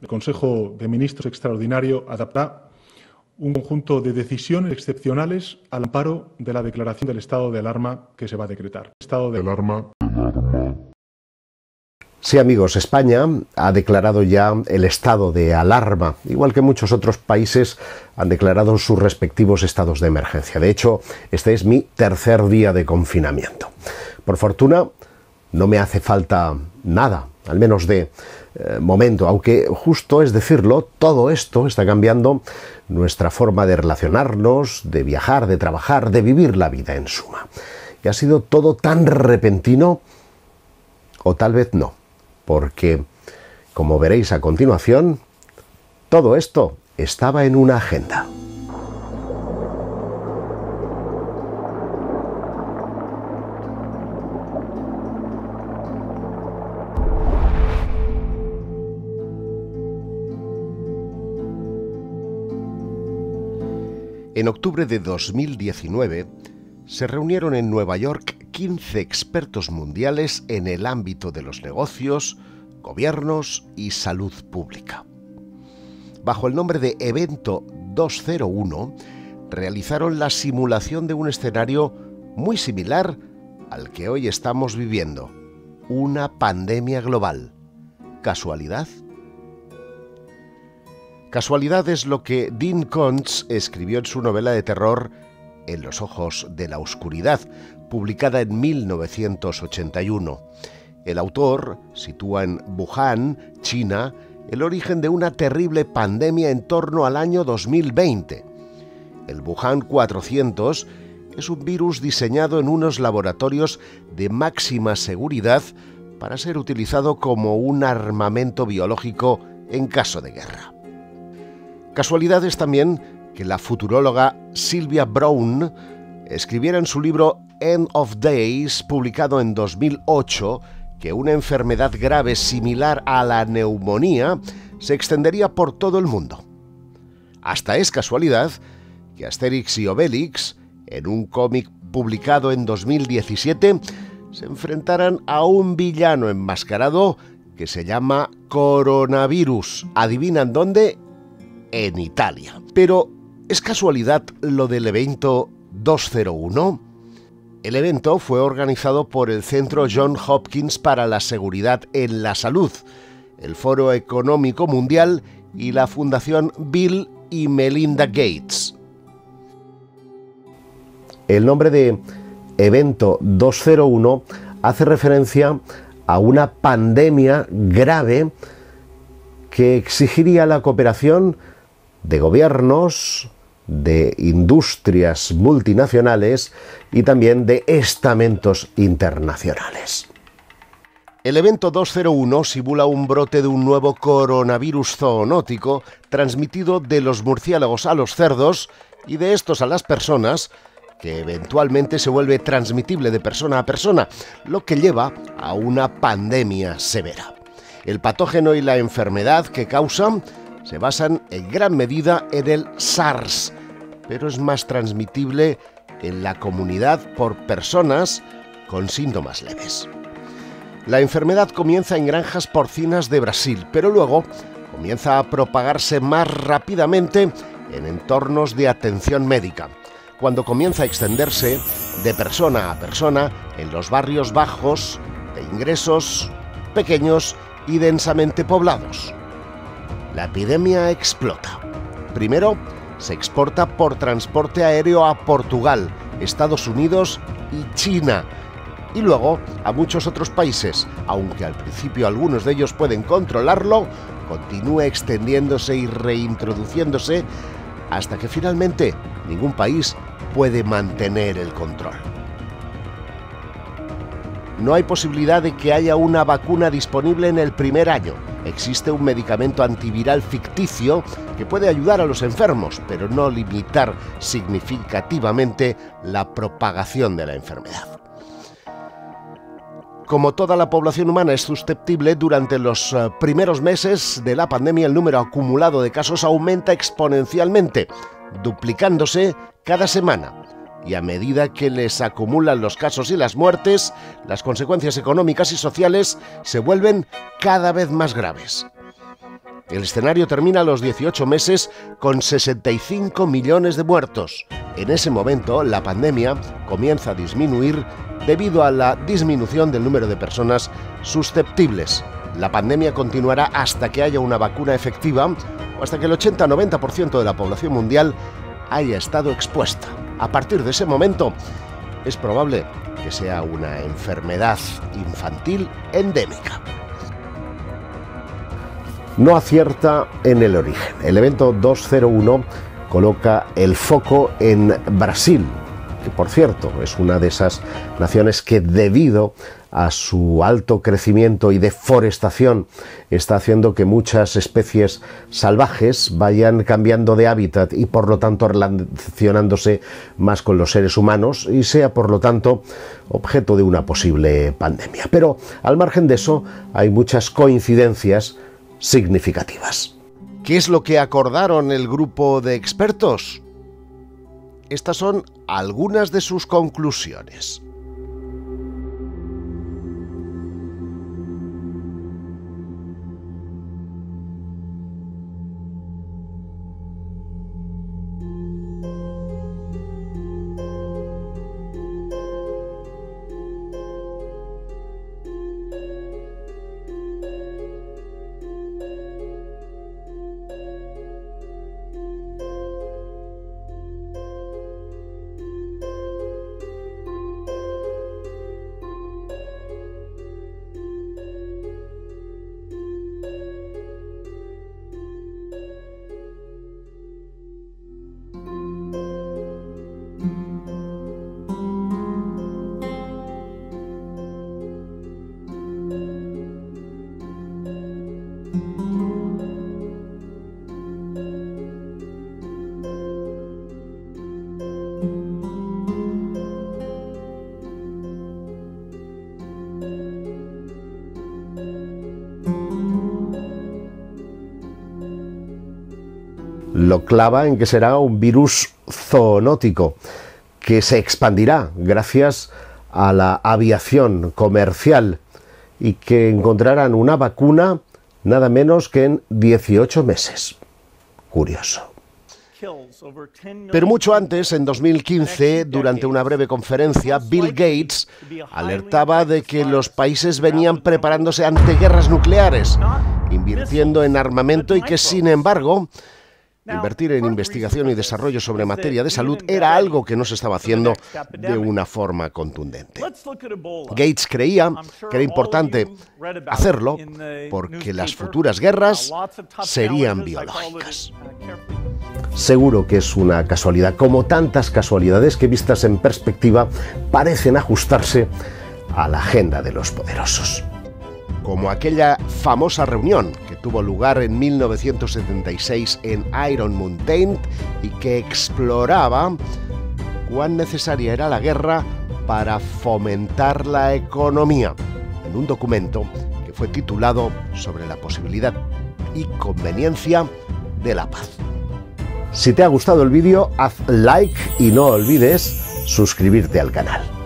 el Consejo de Ministros extraordinario adoptará un conjunto de decisiones excepcionales al amparo de la declaración del estado de alarma que se va a decretar. Estado de alarma. Sí, amigos, España ha declarado ya el estado de alarma, igual que muchos otros países han declarado sus respectivos estados de emergencia. De hecho, este es mi tercer día de confinamiento. Por fortuna, no me hace falta nada, al menos de momento, aunque justo es decirlo, todo esto está cambiando nuestra forma de relacionarnos, de viajar, de trabajar, de vivir la vida en suma. Y ha sido todo tan repentino, o tal vez no, porque, como veréis a continuación, todo esto estaba en una agenda. En octubre de 2019 se reunieron en Nueva York 15 expertos mundiales en el ámbito de los negocios, gobiernos y salud pública. Bajo el nombre de Evento 201, realizaron la simulación de un escenario muy similar al que hoy estamos viviendo, una pandemia global. ¿Casualidad? Casualidad es lo que Dean Koontz escribió en su novela de terror En los ojos de la oscuridad, publicada en 1981. El autor sitúa en Wuhan, China, el origen de una terrible pandemia en torno al año 2020. El Wuhan 400 es un virus diseñado en unos laboratorios de máxima seguridad para ser utilizado como un armamento biológico en caso de guerra. Casualidad es también que la futuróloga Sylvia Browne escribiera en su libro End of Days, publicado en 2008, que una enfermedad grave similar a la neumonía se extendería por todo el mundo. Hasta es casualidad que Asterix y Obelix, en un cómic publicado en 2017, se enfrentaran a un villano enmascarado que se llama Coronavirus. ¿Adivinan dónde? En Italia. Pero, ¿es casualidad lo del Evento 201? El evento fue organizado por el Centro Johns Hopkins para la Seguridad en la Salud, el Foro Económico Mundial y la Fundación Bill y Melinda Gates. El nombre de Evento 201 hace referencia a una pandemia grave que exigiría la cooperación de gobiernos, de industrias multinacionales y también de estamentos internacionales. El Evento 201 simula un brote de un nuevo coronavirus zoonótico transmitido de los murciélagos a los cerdos y de estos a las personas, que eventualmente se vuelve transmitible de persona a persona, lo que lleva a una pandemia severa. El patógeno y la enfermedad que causan se basan en gran medida en el SARS, pero es más transmitible en la comunidad por personas con síntomas leves. La enfermedad comienza en granjas porcinas de Brasil, pero luego comienza a propagarse más rápidamente en entornos de atención médica, cuando comienza a extenderse de persona a persona en los barrios bajos, de ingresos pequeños y densamente poblados. La epidemia explota. Primero, se exporta por transporte aéreo a Portugal, Estados Unidos y China, y luego a muchos otros países, aunque al principio algunos de ellos pueden controlarlo, continúa extendiéndose y reintroduciéndose hasta que finalmente ningún país puede mantener el control. No hay posibilidad de que haya una vacuna disponible en el primer año. Existe un medicamento antiviral ficticio que puede ayudar a los enfermos, pero no limitar significativamente la propagación de la enfermedad. Como toda la población humana es susceptible, durante los primeros meses de la pandemia el número acumulado de casos aumenta exponencialmente, duplicándose cada semana. Y a medida que les acumulan los casos y las muertes, las consecuencias económicas y sociales se vuelven cada vez más graves. El escenario termina a los 18 meses con 65 millones de muertos. En ese momento, la pandemia comienza a disminuir debido a la disminución del número de personas susceptibles. La pandemia continuará hasta que haya una vacuna efectiva o hasta que el 80-90% de la población mundial haya estado expuesta. A partir de ese momento, es probable que sea una enfermedad infantil endémica. No acierta en el origen. El evento 201 coloca el foco en Brasil, que por cierto es una de esas naciones que debido a su alto crecimiento y deforestación está haciendo que muchas especies salvajes vayan cambiando de hábitat y por lo tanto relacionándose más con los seres humanos y sea por lo tanto objeto de una posible pandemia. Pero al margen de eso hay muchas coincidencias significativas. ¿Qué es lo que acordaron el grupo de expertos? Estas son algunas de sus conclusiones. Lo clava en que será un virus zoonótico que se expandirá gracias a la aviación comercial y que encontrarán una vacuna nada menos que en 18 meses. Curioso. Pero mucho antes, en 2015, durante una breve conferencia, Bill Gates alertaba de que los países venían preparándose ante guerras nucleares, invirtiendo en armamento y que, sin embargo, invertir en investigación y desarrollo sobre materia de salud era algo que no se estaba haciendo de una forma contundente. Gates creía que era importante hacerlo porque las futuras guerras serían biológicas. Seguro que es una casualidad, como tantas casualidades que vistas en perspectiva parecen ajustarse a la agenda de los poderosos. Como aquella famosa reunión que tuvo lugar en 1976 en Iron Mountain y que exploraba cuán necesaria era la guerra para fomentar la economía, en un documento que fue titulado Sobre la posibilidad y conveniencia de la paz. Si te ha gustado el vídeo, haz like y no olvides suscribirte al canal.